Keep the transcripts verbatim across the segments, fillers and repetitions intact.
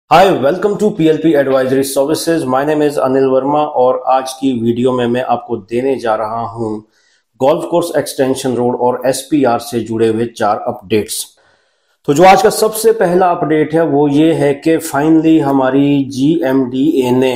Hi welcome to PLP advisory services. My name is Anil Verma और आज की वीडियो में मैं आपको देने जा रहा हूं गोल्फ कोर्स एक्सटेंशन रोड और एसपीआर से जुड़े हुए चार अपडेट्स। तो जो आज का सबसे पहला अपडेट है वो ये है कि फाइनली हमारी जीएमडीए ने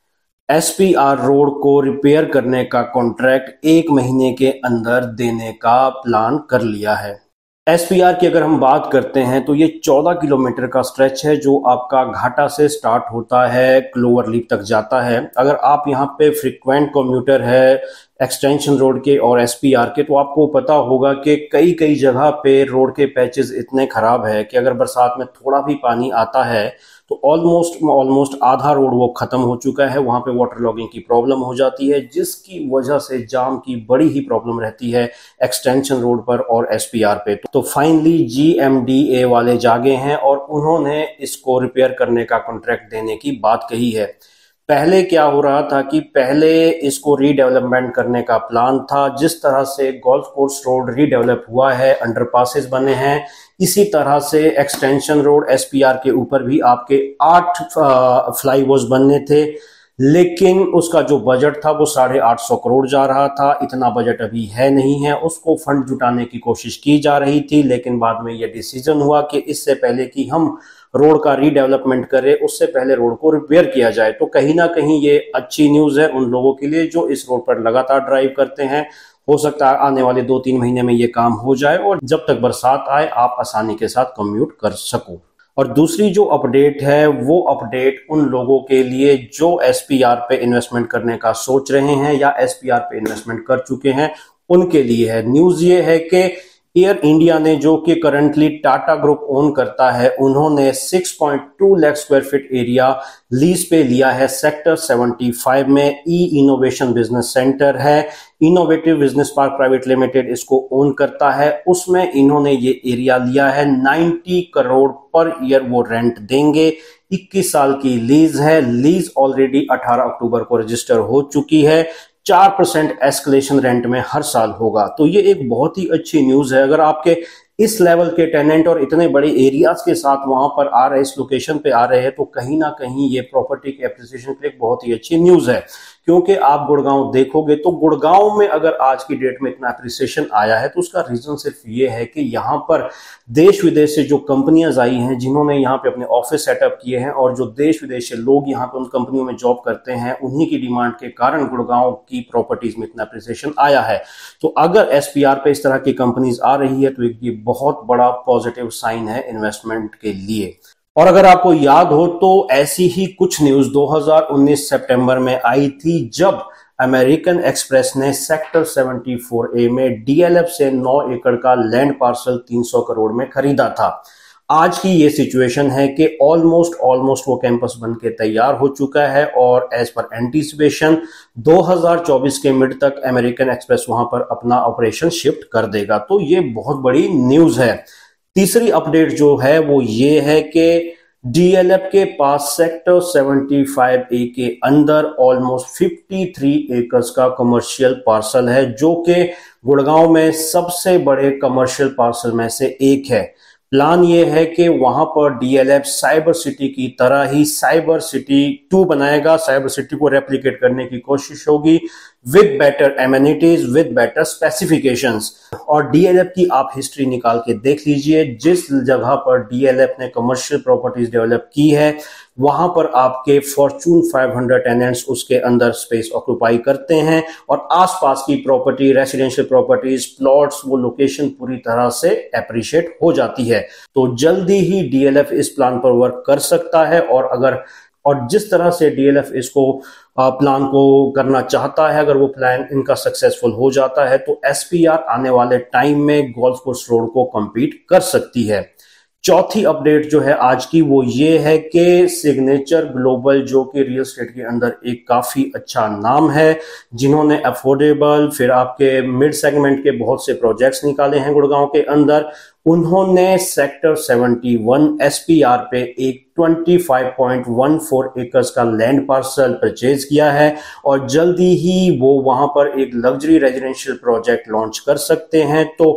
एसपीआर रोड को रिपेयर करने का कॉन्ट्रैक्ट एक महीने के अंदर देने का प्लान कर लिया है। एसपीआर की अगर हम बात करते हैं तो ये चौदह किलोमीटर का स्ट्रेच है जो आपका घाटा से स्टार्ट होता है, क्लोवर लीप तक जाता है। अगर आप यहाँ पे फ्रीक्वेंट कम्यूटर है एक्सटेंशन रोड के और एसपीआर के, तो आपको पता होगा कि कई कई जगह पे रोड के पैचेस इतने खराब है कि अगर बरसात में थोड़ा भी पानी आता है तो ऑलमोस्ट ऑलमोस्ट आधा रोड वो खत्म हो चुका है। वहां पे वाटर लॉगिंग की प्रॉब्लम हो जाती है जिसकी वजह से जाम की बड़ी ही प्रॉब्लम रहती है एक्सटेंशन रोड पर और एसपीआर पे। तो फाइनली जीएमडीए वाले जागे हैं और उन्होंने इसको रिपेयर करने का कॉन्ट्रैक्ट देने की बात कही है। पहले क्या हो रहा था कि पहले इसको रीडेवलपमेंट करने का प्लान था। जिस तरह से गोल्फ कोर्स रोड रीडेवलप हुआ है, अंडरपासेस बने हैं, इसी तरह से एक्सटेंशन रोड एसपीआर के ऊपर भी आपके आठ फ्लाईओवर्स बनने थे, लेकिन उसका जो बजट था वो साढ़े आठ सौ करोड़ जा रहा था। इतना बजट अभी है नहीं है, उसको फंड जुटाने की कोशिश की जा रही थी, लेकिन बाद में यह डिसीजन हुआ कि इससे पहले कि हम रोड का रीडेवलपमेंट करें उससे पहले रोड को रिपेयर किया जाए। तो कहीं ना कहीं ये अच्छी न्यूज है उन लोगों के लिए जो इस रोड पर लगातार ड्राइव करते हैं। हो सकता है आने वाले दो तीन महीने में ये काम हो जाए और जब तक बरसात आए आप आसानी के साथ कम्यूट कर सको। और दूसरी जो अपडेट है वो अपडेट उन लोगों के लिए जो एसपीआर पे इन्वेस्टमेंट करने का सोच रहे हैं या एसपीआर पे इन्वेस्टमेंट कर चुके हैं, उनके लिए है। न्यूज ये है कि एयर इंडिया ने, जो कि करंटली टाटा ग्रुप ओन करता है, उन्होंने छह पॉइंट दो lakh square feet area lease पे लिया है सेक्टर पचहत्तर में। ई इनोवेशन बिजनेस सेंटर है, innovative business park private limited इसको ओन करता है। उसमें इन्होंने ये एरिया लिया है, नब्बे करोड़ पर ईयर वो रेंट देंगे। इक्कीस साल की लीज है। लीज ऑलरेडी अठारह अक्टूबर को रजिस्टर हो चुकी है। चार परसेंट एस्केलेशन रेंट में हर साल होगा। तो ये एक बहुत ही अच्छी न्यूज है। अगर आपके इस लेवल के टेनेंट और इतने बड़े एरियाज के साथ वहां पर आ रहे, इस लोकेशन पे आ रहे हैं, तो कहीं ना कहीं ये प्रॉपर्टी के एप्रिसिएशन के लिए बहुत ही अच्छी न्यूज है। क्योंकि आप गुड़गांव देखोगे तो गुड़गांव में अगर आज की डेट में इतना एप्रिसिएशन आया है तो उसका रीजन सिर्फ ये है कि यहाँ पर देश विदेश से जो कंपनियां आई हैं जिन्होंने यहाँ पे अपने ऑफिस सेटअप किए हैं और जो देश विदेश से लोग यहाँ पे उन कंपनियों में जॉब करते हैं, उन्हीं की डिमांड के कारण गुड़गांव की प्रॉपर्टीज में इतना एप्रिसिएशन आया है। तो अगर एसपीआर पे इस तरह की कंपनीज आ रही है तो एक ये बहुत बड़ा पॉजिटिव साइन है इन्वेस्टमेंट के लिए। और अगर आपको याद हो तो ऐसी ही कुछ न्यूज दो हज़ार उन्नीस सितंबर में आई थी जब अमेरिकन एक्सप्रेस ने सेक्टर चौहत्तर ए में डीएलएफ से नौ एकड़ का लैंड पार्सल तीन सौ करोड़ में खरीदा था। आज की ये सिचुएशन है कि ऑलमोस्ट ऑलमोस्ट वो कैंपस बन के तैयार हो चुका है और एज पर एंटीसिपेशन दो हज़ार चौबीस के मिड तक अमेरिकन एक्सप्रेस वहां पर अपना ऑपरेशन शिफ्ट कर देगा। तो ये बहुत बड़ी न्यूज है। तीसरी अपडेट जो है वो ये है कि डीएलएफ के पास सेक्टर पचहत्तर ए के अंदर ऑलमोस्ट तिरेपन एकर्स का कमर्शियल पार्सल है, जो कि गुड़गांव में सबसे बड़े कमर्शियल पार्सल में से एक है। प्लान ये है कि वहां पर डीएलएफ साइबर सिटी की तरह ही साइबर सिटी टू बनाएगा। साइबर सिटी को रेप्लिकेट करने की कोशिश होगी with better amenities, with better specifications. और डीएलएफ की आप हिस्ट्री निकाल के देख लीजिए, जिस जगह पर डीएलएफ ने कमर्शियल प्रॉपर्टीज डेवलप की है वहां पर आपके फॉर्च्यून पाँच सौ टेनेंट्स उसके अंदर स्पेस ऑक्यूपाई करते हैं और आसपास की प्रॉपर्टी, रेसिडेंशियल प्रॉपर्टीज, प्लॉट्स, वो लोकेशन पूरी तरह से एप्रिशिएट हो जाती है। तो जल्दी ही डीएलएफ इस प्लान पर वर्क कर सकता है और अगर और जिस तरह से डीएलएफ इसको प्लान को करना चाहता है, अगर वो प्लान इनका सक्सेसफुल हो जाता है तो एसपीआर आने वाले टाइम में गोल्फ कोर्स रोड को कंपीट कर सकती है। चौथी अपडेट जो है आज की वो ये है कि सिग्नेचर ग्लोबल, जो कि रियल एस्टेट के अंदर एक काफी अच्छा नाम है, जिन्होंने अफोर्डेबल फिर आपके मिड सेगमेंट के बहुत से प्रोजेक्ट्स निकाले हैं गुड़गांव के अंदर, उन्होंने सेक्टर इकहत्तर एसपीआर पे एक पच्चीस पॉइंट एक चार एकर्स का लैंड पार्सल परचेज किया है और जल्दी ही वो वहां पर एक लग्जरी रेजिडेंशियल प्रोजेक्ट लॉन्च कर सकते हैं। तो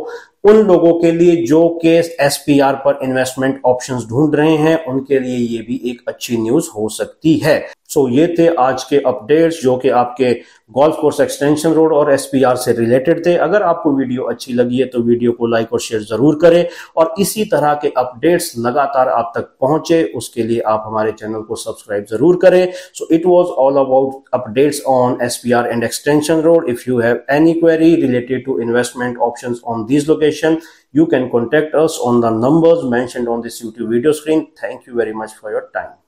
उन लोगों के लिए जो के एसपीआर पर इन्वेस्टमेंट ऑप्शंस ढूंढ रहे हैं, उनके लिए ये भी एक अच्छी न्यूज हो सकती है। सो so, ये थे आज के अपडेट्स जो कि आपके गोल्फ कोर्स एक्सटेंशन रोड और एसपीआर से रिलेटेड थे। अगर आपको वीडियो अच्छी लगी है तो वीडियो को लाइक और शेयर जरूर करें, और इसी तरह के अपडेट्स लगातार आप तक पहुंचे उसके लिए आप हमारे चैनल को सब्सक्राइब जरूर करें। So it was all about updates on SPR and extension road. If you have any query related to investment options on these location, you can contact us on the numbers mentioned on this YouTube video screen. Thank you very much for your time.